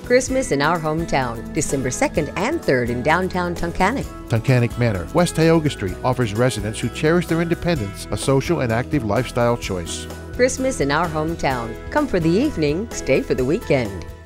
Christmas in Our Hometown, December 2nd and 3rd in downtown Tunkhannock. Tunkhannock Manor, West Tioga Street, offers residents who cherish their independence a social and active lifestyle choice. Christmas in Our Hometown. Come for the evening, stay for the weekend.